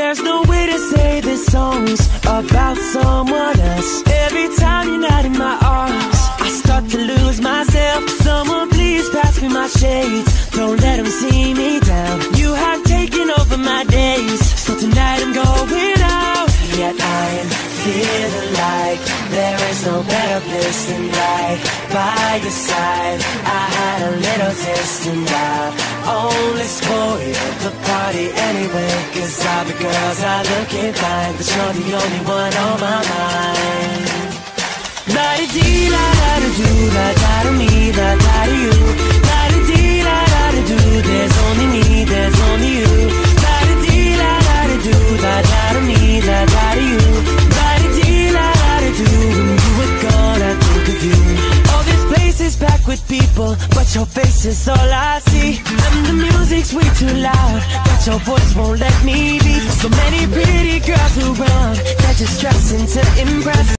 There's no way to say this song's about someone else. Every time you're not in my arms, I start to lose myself. Someone please pass me my shades, don't let them see me down. You have taken over my days, so tonight I'm going out. Yet I'm feeling like there is no better place than right by your side. I had a little taste and I only spoiled the party anyway, 'cause all the girls are looking fine, but you're the only one on my mind. La-di-dee, la-da-da-do, la-da-da-me, la-da-da-you. La-di-dee, la-da-da-do, there's only me, there's only you. La-di-dee, la-da-da-do, la-da-da-me, la-da-da-you. La-di-dee, la-da-da-do, when you were gone I think of you. All this place is packed with people, but your face is all I see. And the music's way too loud, but your voice won't let me be. So many pretty girls around, they're just dressing to impress.